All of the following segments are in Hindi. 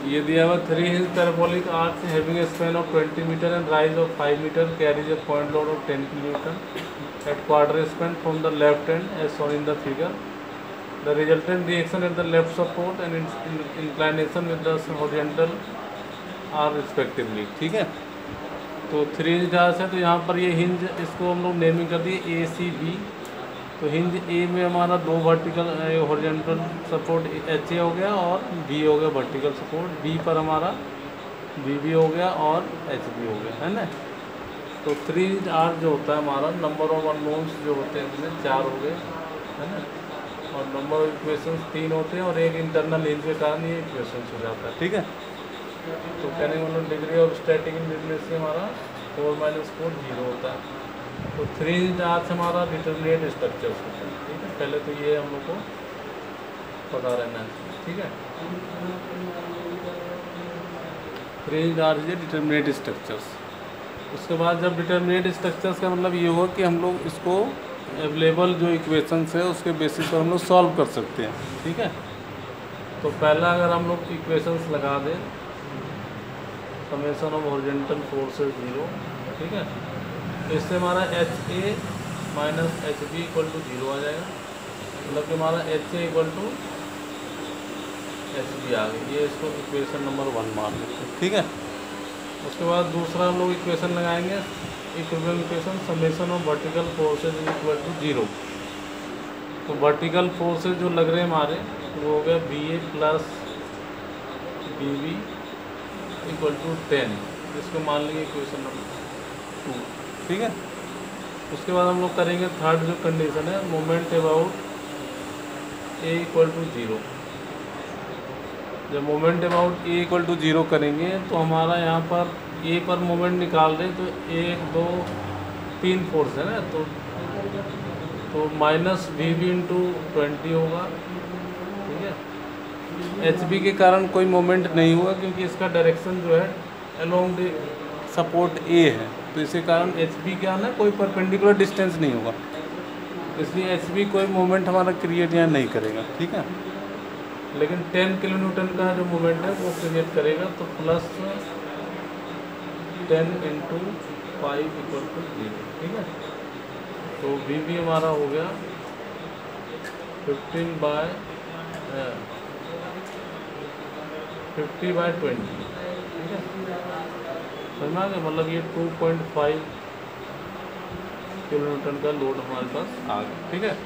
ये दिया हुआ 3 inch parabolic arch having a span of 20 metre and rise of 5 metre carries a point load of 10 newton at quarter span from the left end as shown in the figure. The resultant reaction at the left support and inclination with the horizontal are respectively. ठीक है, तो 3 इंच डार्स है, तो यहाँ पर ये हिंज इसको हम लोग नेमिंग कर दिए ए सी बी. तो हिंज ए में हमारा 2 vertical horizontal support H A हो गया और बी हो गया वर्टिकल सपोर्ट. बी पर हमारा बी बी हो गया और एच बी हो गया, है ना. तो 3 इंच आर जो होता है हमारा नंबर ऑफ अननोन्स जो होते हैं इसमें 4 हो गए, है ना. और नंबर ऑफ इक्वेशंस 3 होते हैं और एक इंटरनल हिंज के कारण ये इक्वेशंस हो जाता है. ठीक है, तो कहने का मतलब डिग्री ऑफ स्टैटिक इंडिपेंडेंस से हमारा 4 - 4 0 होता है. तो 3 इंच आर से हमारा डिटरमिनेट स्ट्रक्चर्स होता है. ठीक है, पहले तो ये हम लोग को पता रहना है. ठीक है, 3 इंच आर से डिटरमिनेट स्ट्रक्चर्स. उसके बाद जब डिटरमिनेट स्ट्रक्चर्स का मतलब ये हुआ कि हम लोग इसको अवेलेबल जो इक्वेशंस है उसके बेसिस पर हम लोग सॉल्व कर सकते हैं. ठीक है, तो पहला अगर हम लोग इक्वेशंस लगा दें समेशन ऑफ हॉरिजॉन्टल फोर्सेस 0. ठीक है, इससे हमारा H A minus H B equal to 0 आ जाएगा. मतलब कि हमारा H A equal to H B आ गई. ये इसको इक्वेशन नंबर 1 मान लेते हैं. ठीक है, उसके बाद दूसरा हम लोग इक्वेशन लगाएंगे equivalent equation summation of vertical forces equal to 0. तो वर्टिकल फोर्सेज जो लग रहे हैं हमारे वो हो गया B A plus B B equal to 10. इसको मान लेंगे इक्वेशन नंबर 2. ठीक है, उसके बाद हम लोग करेंगे थर्ड जो कंडीशन है moment about A equal to 0. जब moment about A equal to 0 करेंगे तो हमारा यहाँ पर ए पर मोमेंट निकाल रहे तो 1 2 3 फोर्स है ना. तो माइनस वी बी इंटू 20 होगा. ठीक है, एच बी के कारण कोई मोमेंट नहीं हुआ क्योंकि इसका डायरेक्शन जो है अलोंग द सपोर्ट ए है. तो इसी कारण एच बी क्या है, कोई परपेंडिकुलर डिस्टेंस नहीं होगा, इसलिए एच बी कोई मोमेंट हमारा क्रिएट यहाँ नहीं करेगा. ठीक है, लेकिन 10 किलो न्यूटन का जो मोमेंट है वो क्रिएट करेगा. तो प्लस 10 इंटू 5 इक्वल टू 0. ठीक है, तो वी बी हमारा हो गया 50 बाय 20. ठीक है, समझ में, मतलब ये 2.5 किलो न्यूटन का लोड हमारे पास आ गया. ठीक है,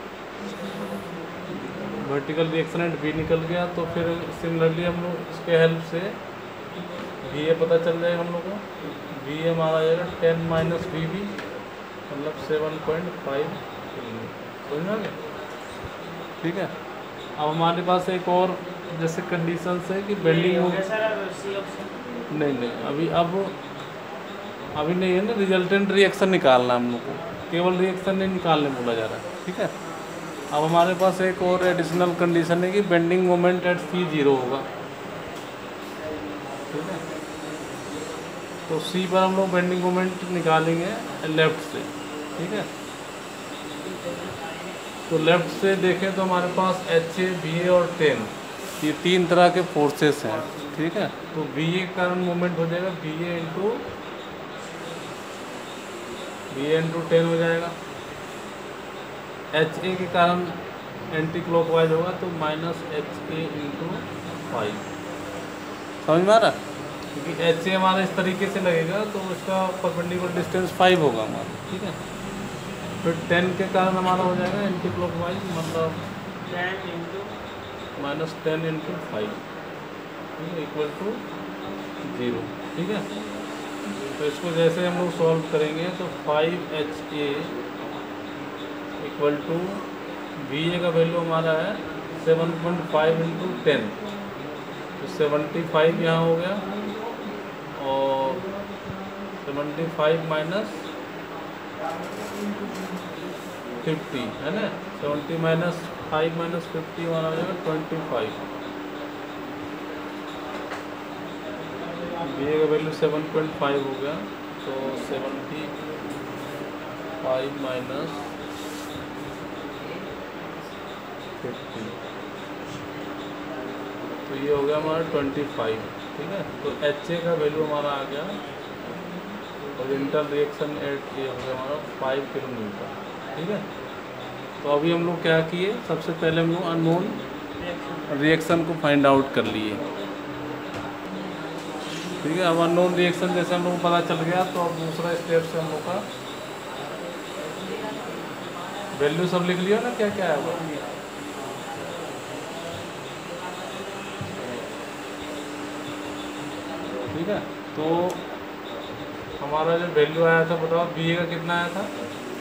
वर्टिकल रिएक्शन एट बी निकल गया. तो फिर सिमिलरली हम लोग इसके हेल्प से वी ए पता चल जाएगा हम लोग को. वी ए हमारा आ जाएगा 10 माइनस वी बी मतलब 7.5 समझ में आ गया. ठीक है, अब हमारे पास एक और जैसे कंडीशंस है कि बेंडिंग नहीं अभी नहीं है ना. रिजल्टेंट रिएक्शन निकालना हम लोग को, केवल रिएक्शन नहीं निकालने बोला जा रहा है. ठीक है, अब हमारे पास एक और एडिशनल कंडीशन है कि बेंडिंग मोमेंट एट सी 0 होगा. ठीक है, तो सी पर हम लोग बेंडिंग मोमेंट निकालेंगे लेफ़्ट से. ठीक है, तो लेफ़्ट से देखें तो हमारे पास एच ए बी ए और 10 ये 3 तरह के फोर्सेस हैं. ठीक है, तो बी ए के कारण मोमेंट हो जाएगा बी ए इंटू 10 हो जाएगा. एच ए के कारण एंटी क्लॉकवाइज होगा तो माइनस एच ए इंटू 5. समझ में आ रहा, क्योंकि एच ए हमारा इस तरीके से लगेगा तो उसका परपेंडिकुलर डिस्टेंस 5 होगा हमारा. ठीक है, फिर 10 के कारण हमारा हो जाएगा एंटी क्लॉकवाइज मतलब 10 into minus 10 into 5 equal to 0. ठीक है, तो इसको जैसे हम लोग सॉल्व करेंगे तो 5 H A equal to V A का वैल्यू हमारा है 7.5 इंटू 10. तो 75 यहाँ हो गया और 75 माइनस 50 है ना. 70 माइनस 5 माइनस 50 हमारा हो जाएगा 25. बी ए का वैल्यू 7.5 हो गया तो 75 माइनस 50 तो तो ये हो गया हमारा 25, ठीक है। तो HA का वैल्यू हमारा आ गया, और इंटर रिएक्शन एट ये हो गया हमारा 5 किलोमीटर, ठीक है। तो अभी हम लोग क्या किए, सबसे पहले हम लोग अननोन रिएक्शन को फाइंड आउट कर लिए, ठीक है। अब अननोन रिएक्शन जैसे हम लोग को पता चल गया, तो अब दूसरा स्टेप से हम लोग का वैल्यू सब लिख लिया ना, क्या क्या है वो, ठीक है। तो हमारा जो वैल्यू आया था, बताओ BA का कितना आया था,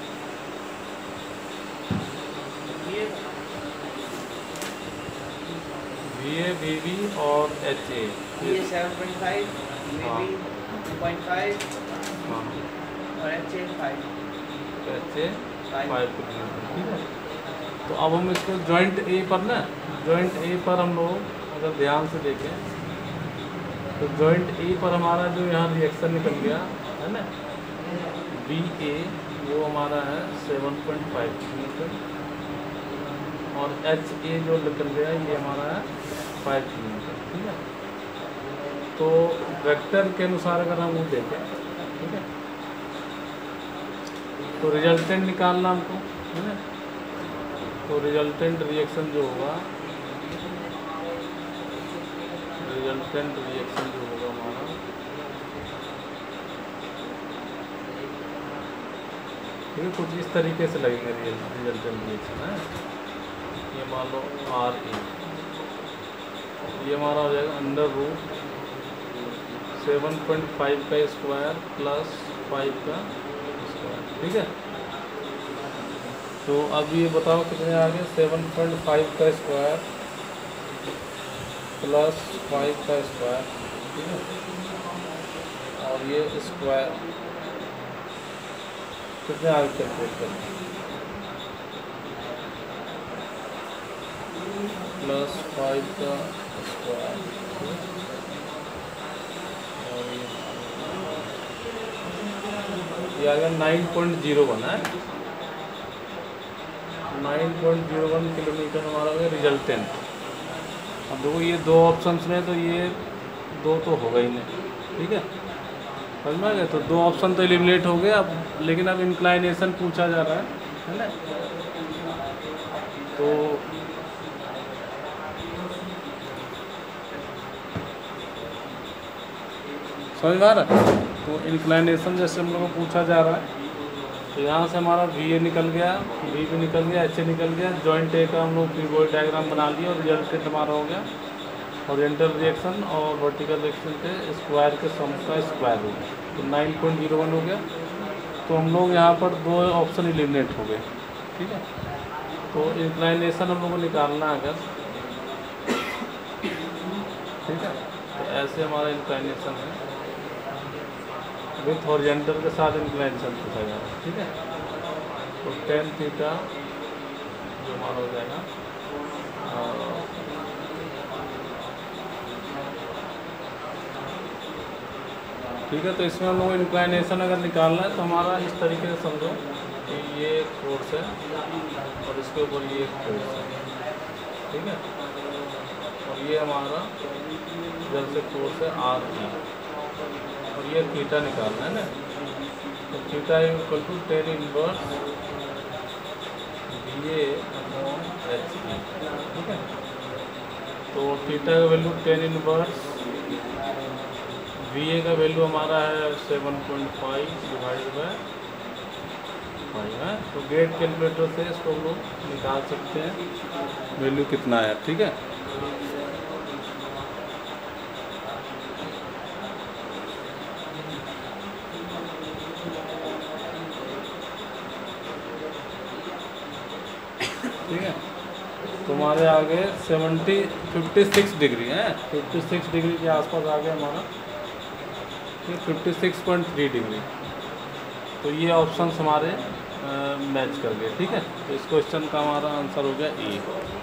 BA, BB और HA, ये 7.5, BB 2.5 हाँ, और HA 5, HA 5 किलोमीटर, ठीक है। तो अब हम इसको जॉइंट ए पर ना, जॉइंट ए पर हम लोग अगर ध्यान से देखें, तो जॉइंट ए पर हमारा जो यहाँ रिएक्शन निकल गया है ना, BA वो हमारा है 7.5 किलोमीटर, और HA जो निकल गया ये हमारा है 5 किलोमीटर, ठीक है। तो वेक्टर के अनुसार अगर हम वो देखें, ठीक है, तो रिजल्टेंट निकालना हमको, है ना। तो रिजल्टेंट रिएक्शन जो होगा, रिजल्टेंट रिएक्शन जो होगा हमारा, ठीक है, कुछ इस तरीके से लगेगा रिजल्टेंट रिएक्शन है। ये मान लो RA, ये हमारा हो जाएगा अंडर रूट 7.5 का स्क्वायर प्लस 5 का स्क्वायर, ठीक है। तो अब ये बताओ कितने आ गए, 7.5 का स्क्वायर प्लस 5 का स्क्वायर, ठीक है, और ये स्क्वायर कितने आगे कैलकुलेट करते हैं, प्लस 5 का स्क्वायर, और ये आ गया 9.01 है, 9.01 किलोमीटर हमारा हो गया रिजल्टेंट। अब देखो ये दो ऑप्शंस में, तो ये दो तो होगा ही नहीं, ठीक है, समझ में आ गया। तो दो ऑप्शन तो एलिमिनेट हो गए अब, लेकिन अब इंक्लाइनेशन पूछा जा रहा है ना। तो समझ में आ रहा है, तो इंक्लाइनेशन जैसे हम लोगों को पूछा जा रहा है, तो यहाँ से हमारा VA निकल गया, BB निकल गया, HA निकल गया, जॉइंट ए का हम लोग पीरियोडिक डायग्राम बना लिया, और रिजल्टेंट हमारा हो गया ओरिएंटल रिएक्शन और वर्टिकल रिएक्शन के स्क्वायर के सम का स्क्वायर रूट, तो 9.01 हो गया। तो हम लोग यहाँ पर दो ऑप्शन एलिमिनेट हो गए, ठीक है। तो इंक्लाइनेशन हम लोग को निकालना अगर, ठीक है, तो ऐसे हमारा इंक्लाइनेशन है विथ हॉरिजॉन्टल के साथ इंक्लाइनेशन पूछा जाएगा, ठीक है। तो tan थीटा जो हमारा हो जाएगा, ठीक है। तो इसमें हम लोग इंक्लाइनेशन अगर निकालना है, तो हमारा इस तरीके से समझो कि ये फोर्स है और इसके ऊपर ये फोर्स है, ठीक है, और ये हमारा इधर से फोर्स है RE, और ये थीटा निकालना है ना। तो theta equal to tan inverse VA upon HE, ठीक है। तो थीटा का वैल्यू tan इनवर्स VA का वैल्यू हमारा है 7.5 डिवाइड बाय 5 है। तो गेट कैलकुलेटर से इसको हम लोग निकाल सकते हैं वैल्यू कितना है, ठीक है। ठीक है, तो हमारे आगे 56 डिग्री है, 56 डिग्री के आसपास आ गया हमारा, 56.3 डिग्री। तो ये ऑप्शंस हमारे मैच कर गए, ठीक है। तो इस क्वेश्चन का हमारा आंसर हो गया ए।